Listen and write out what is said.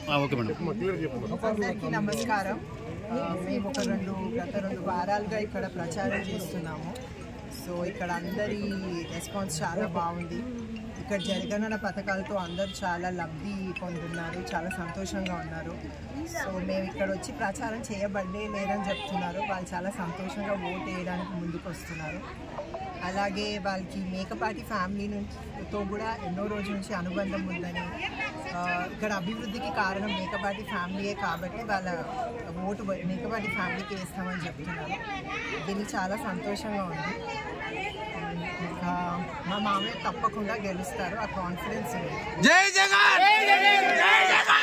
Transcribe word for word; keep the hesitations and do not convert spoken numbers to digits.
అందరికీ నమస్కారం. మేము ఒక రెండు గత రెండు వారాలుగా ఇక్కడ ప్రచారం చేస్తున్నాము. సో ఇక్కడ అందరి రెస్పాన్స్ చాలా బాగుంది. ఇక్కడ జగనన్న పథకాలతో అందరూ చాలా లబ్ధి పొందుతున్నారు, చాలా సంతోషంగా ఉన్నారు. సో మేము ఇక్కడ వచ్చి ప్రచారం చేయబడ్డే లేదని చెప్తున్నారు. వాళ్ళు చాలా సంతోషంగా ఓటు వేయడానికి ముందుకు వస్తున్నారు. అలాగే వాళ్ళకి మేకపాటి ఫ్యామిలీ నుంచితో కూడా ఎన్నో రోజుల నుంచి అనుబంధం ఉందని, ఇక్కడ అభివృద్ధికి కారణం మేకపాటి ఫ్యామిలీయే కాబట్టి వాళ్ళ ఓటు మేకపాటి ఫ్యామిలీకి వేస్తామని చెప్తున్నారు. దీనికి చాలా సంతోషంగా ఉంది. ఇంకా మా మామయ్య తప్పకుండా గెలుస్తారు, ఆ కాన్ఫిడెన్స్ ఉంది. జై జగన్.